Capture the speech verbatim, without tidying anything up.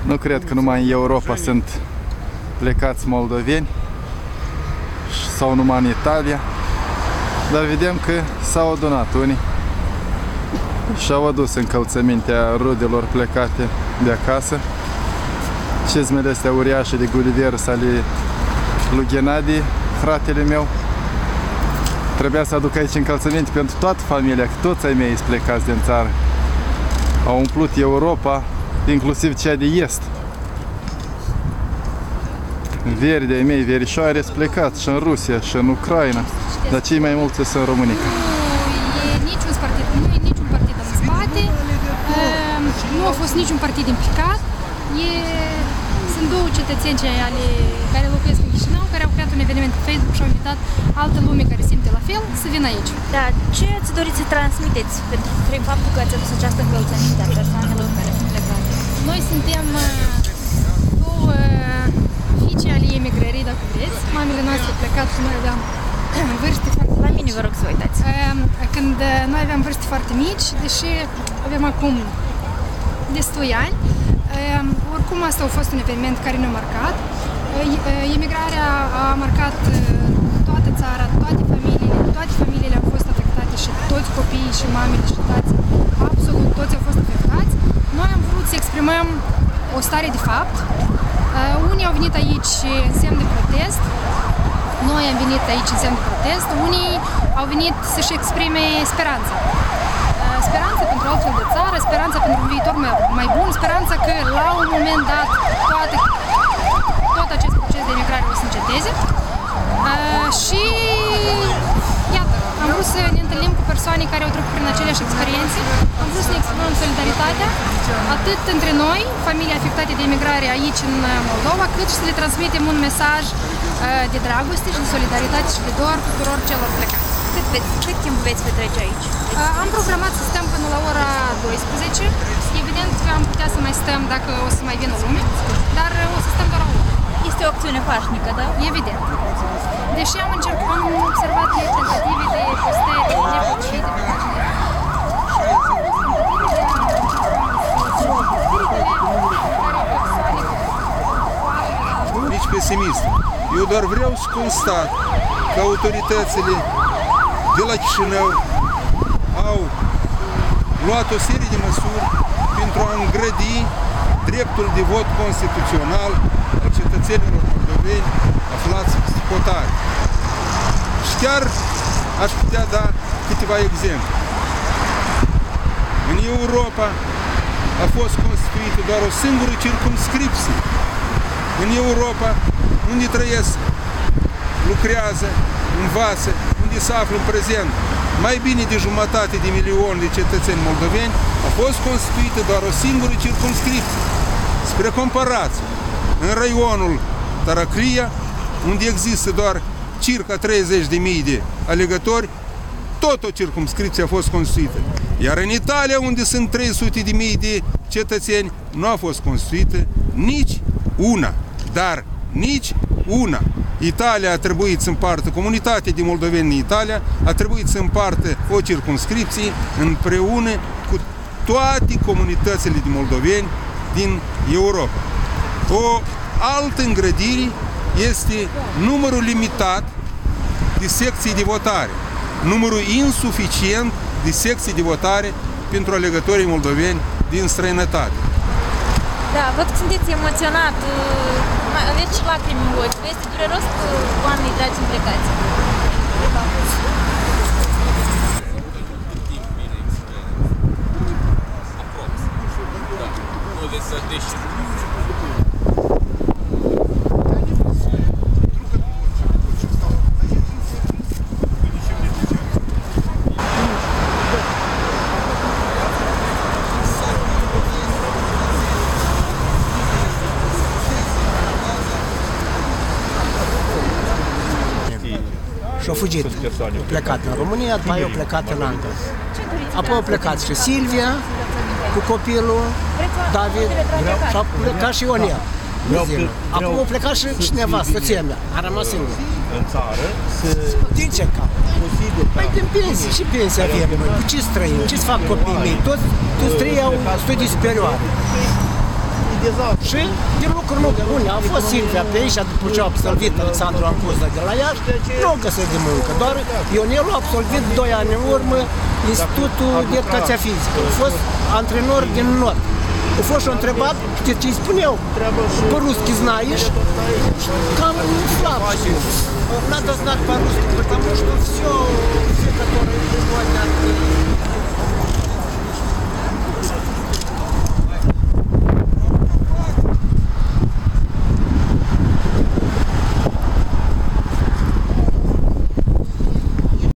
Nu cred că numai în Europa sunt plecați moldoveni sau numai în Italia, dar vedem că s-au adunat unii și-au adus încălțămintea rudelor plecate de acasă. Cizmele astea uriașe de Gulliver ale lui Ghenadi, fratele meu. Trebuia să aduc aici încălțăminte pentru toată familia, că toți ai mei sunt plecați din țară. Au umplut Europa, inclusiv cea de est. Verde ai mei, verișoare, sunt plecați și în Rusia, și în Ucraina, dar cei mai mulți sunt în România. Nu e niciun partid, nu e niciun partid în spate, nu a fost niciun partid implicat. E, sunt două cetățeni ale care locuiesc în Chișinău, care au creat un eveniment pe Facebook și au invitat altă lume care simte la fel să vină aici. Da, ce ați dorit să transmiteți pentru prin faptul că ați adus această încălțăminte a persoanelor care sunt plecate? Noi suntem două fiice ale emigrării, dacă vreți. Mamele noastre au plecat și noi aveam vârste foarte mici. La mine vă rog să vă uitați. Când noi aveam vârste foarte mici, deși avem acum destui ani, oricum asta a fost un eveniment care ne-a marcat. Emigrarea a marcat toată țara, toate familiile, toate familiile au fost afectate și toți copiii și mamele și tații, absolut toți au fost afectați. Noi am vrut să exprimăm o stare de fapt. Unii au venit aici în semn de protest, noi am venit aici în semn de protest, unii au venit să-și exprime speranța. Speranța pentru altfel de țară, speranța pentru un viitor mai, mai bun, speranța că la un moment dat toate, tot acest proces de emigrare o să înceteze. Uh, și iată, am vrut să ne întâlnim cu persoane care au trecut prin aceleași experiențe, am vrut să ne exprimăm solidaritatea, atât între noi, familii afectate de emigrare aici în Moldova, cât și să le transmitem un mesaj uh, de dragoste și de solidaritate și de dor tuturor celor plecați. Cât, veți, cât timp veți petrece aici? Am programat să stăm până la ora douăsprezece. Evident că am putea să mai stăm dacă o să mai vină lume, dar o să stăm doar o oră. Este o opțiune pașnică, da? Evident. Deși am încercat, am observat tentative de postări nepotrivite pe pagina. Nici pesimist. Eu doar vreau să constat că autoritățile de la Chișinău au luat o serie de măsuri pentru a îngrădi dreptul de vot constituțional al cetățenilor moldoveni aflați în hotare. Și chiar aș putea da câteva exemple. În Europa a fost constituită doar o singură circumscripție. În Europa, unde trăiesc, lucrează, învață, unde se află în prezent mai bine de jumătate de milion de cetățeni moldoveni, a fost constituită doar o singură circumscripție. Spre comparație, în raionul Taraclia, unde există doar circa treizeci de mii de alegători, tot o circumscripție a fost constituită. Iar în Italia, unde sunt trei sute de mii de cetățeni, nu a fost constituită nici una, dar nici una. Italia a trebuit să împartă, comunitatea de moldoveni din Italia a trebuit să împartă o circumscripție împreună cu toate comunitățile de moldoveni din Europa. O altă îngrădire este numărul limitat de secții de votare, numărul insuficient de secții de votare pentru alegătorii moldoveni din străinătate. Da, văd că sunteți emoționat, aveți și lacrimi în ochi. Este dureros că oamenii dragi sunt plecați. Și-au fugit, plecat în România, după aia au plecat în Anglia. Apoi au plecat și Silvia cu copilul, David, și a plecat și Ionel. Acum au plecat și, și nevastă, soția mea, a rămas singur. În țară, din ce cap? Păi din pensie, și pensia avem noi. Cu ce străim? Ce-ți fac copiii mei? Toți, toți trei au studii superioare. Și din lucruri nu bune. A fost Silvia pe aici, după ce a absolvit Alexandru Ancuza de la Iași, nu a găsit de muncă. Doar Ionelu a absolvit doi ani în urmă Institutul de Educația Fizică. A fost antrenor din Nord. A fost și-a întrebat, știți ce îi spuneau? По-русски знаешь? Cam slab. Надо знать по-русски, потому что все, все, которые приводят